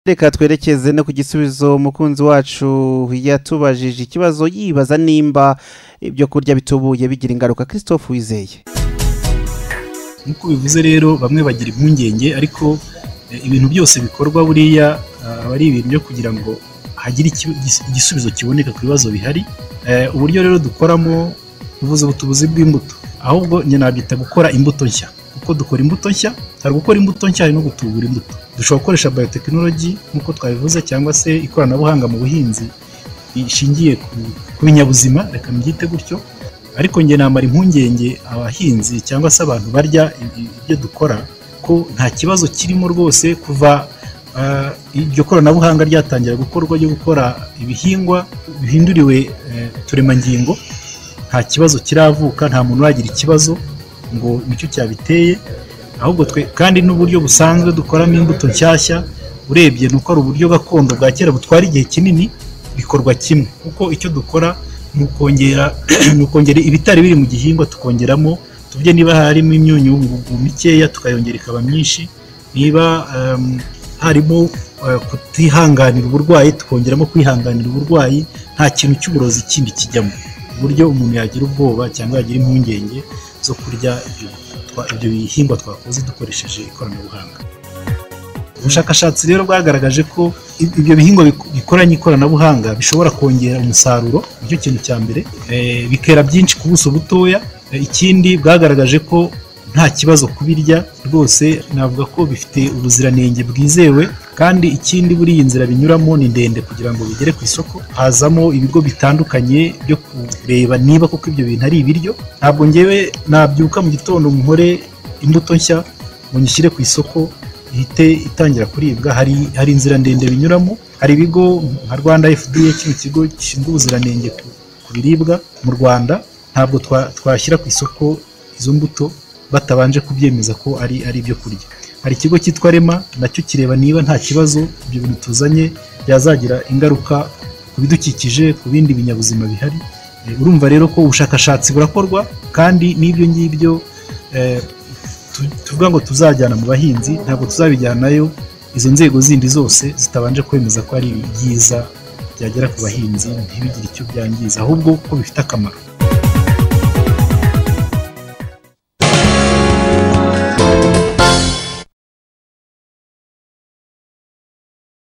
Reka twerekeze no ku gisubizo umukunzi wacu yatubajije ikibazo yibaza nimba ibyo kurya bitubuye bigira ingaruka. Christophe Wizeye. Nkuko bivuze rero bamwe bagira impungenge, ariko ibintu byose bikorwa buriya ari ibintu byo kugira ngo hagire igisubizo kiboneka ku bibazo bihari. Uburyo rero dukoramo ubuvuzi bw'imbuto, ahubwo njye nabyita gukora imbuto nshya, kuko dukora imbuto nshya. Hari gukora imbuto nshya, hari no gutubura imbuto. Dushobora gukoresha biotechnology nk'uko twabivuze, cyangwa se ikoranabuhanga mu buhinzi ishingiye ku binyabuzima, reka mbyite gutyo. Ariko njye namara impungenge abahinzi cyangwa se abantu barya ibyo dukora, ko nta kibazo kirimo rwose. Kuva iryo koranabuhanga ryatangira gukorwa ryo gukora ibihingwa bihinduriwe uturemangingo, nta kibazo kiravuka, nta muntu wagira ikibazo ngo nicyo cyabiteye. Ahubwo kandi n'uburyo busanzwe dukoramo imbuto nshyashya, urebye nuko ari uburyo gakondo bwa kera butwara igihe kinini, bikorwa kimwe. Kuko icyo dukora ni ukongera ibitari biri mu gihingwa, tukongeramo tubye niba harimo imyunyu mikeya tukayongera ikaba myinshi, niba harimo kutihanganira uburwayi tukongeramo kwihanganira uburwayi. Nta kintu cy'uburozi kindi kijyamo, uburyo umuntu yagira ubwoba cyangwa yagira impungenge zo kurya ibyo bihingwa twakoze dukoresheje ikoranabuhanga. Ubushakashatsi rero bwagaragaje ko ibyo bihingwa bikoranye ikoranabuhanga bishobora kongera umusaruro, nicyo kintu cya mbere, bikera byinshi ku buso butoya. Ikindi bwagaragaje ko nta kibazo kubirya rwose, navuga ko bifite ubuziranenge bwizewe. Kandi ikindi buriya inzira binyuramo ni ndende kugira ngo bigere ku isoko, hazamo ibigo bitandukanye byo kureba niba koko ibyo bintu ari ibiryo. Ntabwo ngewe nabyuka mu gitondo nkore imbuto nshya ngo nyishyire ku isoko ihite itangira kuribwa. Hari inzira ndende binyuramo. Hari ibigo nka Rwanda FDA, kino kigo gishinzwe ubuziranenge ku biribwa mu Rwanda, ntabwo twashyira ku isoko izo mbuto batabanje kubyemeza ko ari ibyo kurya. Hari ikigo cyitwa Rema, nacyo kireba niba nta kibazo ibyo bintu tuzanye byazagira ingaruka ku bidukikije, ku bindi binyabuzima bihari. Urumva rero ko ubushakashatsi burakorwa, kandi n'ibyo ngibyo tuvuga ngo tuzajyana mu bahinzi, ntabwo tuzabijyanayo izo nzego zindi zose zitabanje kwemeza ko ari byiza byagera ku bahinzi, ntibigire icyo byangiza, ahubwo ko bifite akamaro.